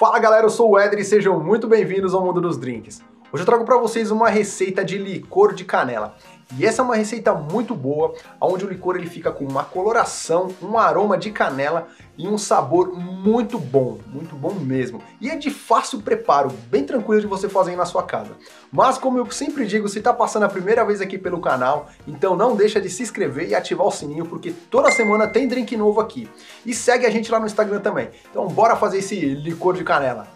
Fala galera, eu sou o Éder e sejam muito bem-vindos ao Mundo dos Drinks. Hoje eu trago para vocês uma receita de licor de canela. E essa é uma receita muito boa, onde o licor ele fica com uma coloração, um aroma de canela e um sabor muito bom mesmo. E é de fácil preparo, bem tranquilo de você fazer aí na sua casa. Mas como eu sempre digo, se está passando a primeira vez aqui pelo canal, então não deixa de se inscrever e ativar o sininho, porque toda semana tem drink novo aqui. E segue a gente lá no Instagram também. Então bora fazer esse licor de canela.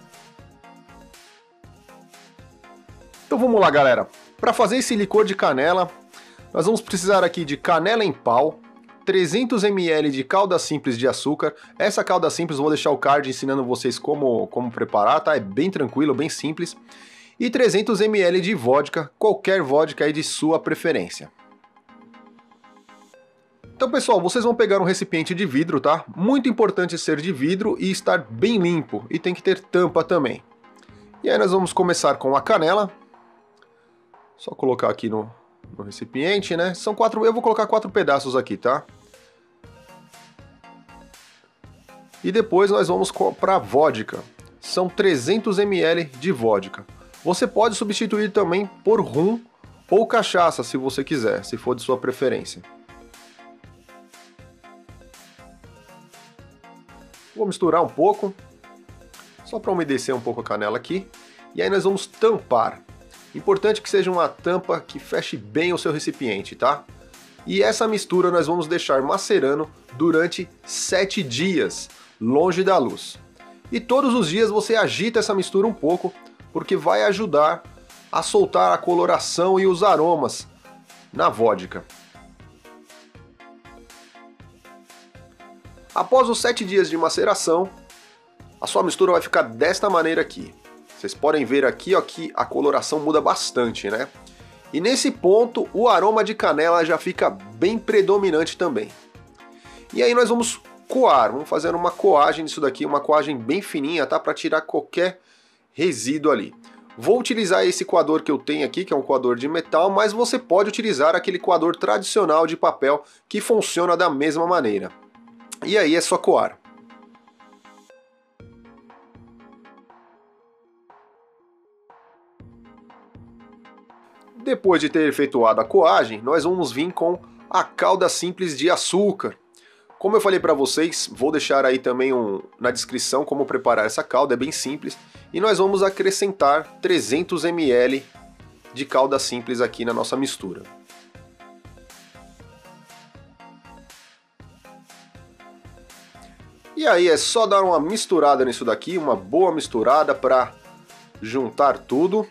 Então vamos lá galera, para fazer esse licor de canela, nós vamos precisar aqui de canela em pau, 300 ml de calda simples de açúcar. Essa calda simples eu vou deixar o card ensinando vocês como preparar, tá? É bem tranquilo, bem simples. E 300 ml de vodka, qualquer vodka aí de sua preferência. Então pessoal, vocês vão pegar um recipiente de vidro, tá? Muito importante ser de vidro e estar bem limpo, e tem que ter tampa também. E aí nós vamos começar com a canela. Só colocar aqui no recipiente, né? São 4, eu vou colocar 4 pedaços aqui, tá? E depois nós vamos para vodka. São 300 ml de vodka. Você pode substituir também por rum ou cachaça, se você quiser, se for de sua preferência. Vou misturar um pouco, só para umedecer um pouco a canela aqui. E aí nós vamos tampar. Importante que seja uma tampa que feche bem o seu recipiente, tá? E essa mistura nós vamos deixar macerando durante 7 dias, longe da luz. E todos os dias você agita essa mistura um pouco, porque vai ajudar a soltar a coloração e os aromas na vodka. Após os 7 dias de maceração, a sua mistura vai ficar desta maneira aqui. Vocês podem ver aqui ó, que a coloração muda bastante, né? E nesse ponto o aroma de canela já fica bem predominante também. E aí nós vamos coar, vamos fazer uma coagem disso daqui, uma coagem bem fininha, tá? Para tirar qualquer resíduo ali. Vou utilizar esse coador que eu tenho aqui, que é um coador de metal, mas você pode utilizar aquele coador tradicional de papel que funciona da mesma maneira. E aí é só coar. Depois de ter efetuado a coagem, nós vamos vir com a calda simples de açúcar. Como eu falei para vocês, vou deixar aí também na descrição como preparar essa calda, é bem simples. E nós vamos acrescentar 300 ml de calda simples aqui na nossa mistura. E aí é só dar uma misturada nisso daqui, uma boa misturada para juntar tudo.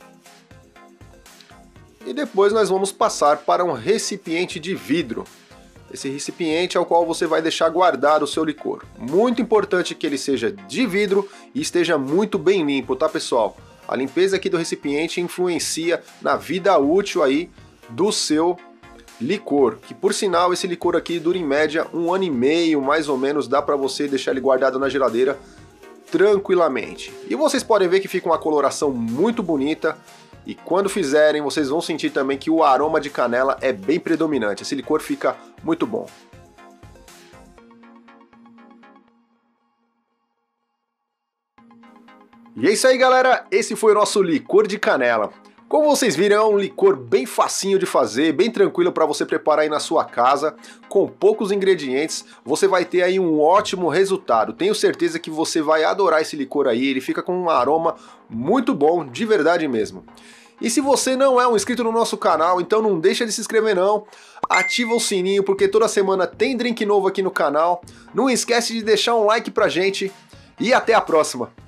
E depois nós vamos passar para um recipiente de vidro. Esse recipiente é o qual você vai deixar guardado o seu licor. Muito importante que ele seja de vidro e esteja muito bem limpo, tá pessoal? A limpeza aqui do recipiente influencia na vida útil aí do seu licor. Que por sinal esse licor aqui dura em média 1 ano e meio, mais ou menos, dá para você deixar ele guardado na geladeira tranquilamente. E vocês podem ver que fica uma coloração muito bonita. E quando fizerem, vocês vão sentir também que o aroma de canela é bem predominante. Esse licor fica muito bom. E é isso aí, galera. Esse foi o nosso licor de canela. Como vocês viram, é um licor bem facinho de fazer, bem tranquilo para você preparar aí na sua casa, com poucos ingredientes, você vai ter aí um ótimo resultado. Tenho certeza que você vai adorar esse licor aí, ele fica com um aroma muito bom, de verdade mesmo. E se você não é um inscrito no nosso canal, então não deixa de se inscrever não, ativa o sininho porque toda semana tem drink novo aqui no canal, não esquece de deixar um like pra gente e até a próxima!